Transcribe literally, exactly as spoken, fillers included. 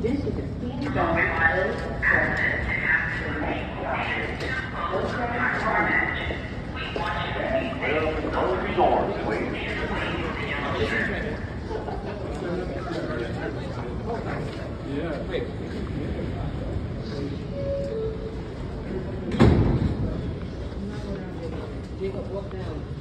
This is a speed bump. Close the doors, please. Yeah. Wait. Jacob, walk down.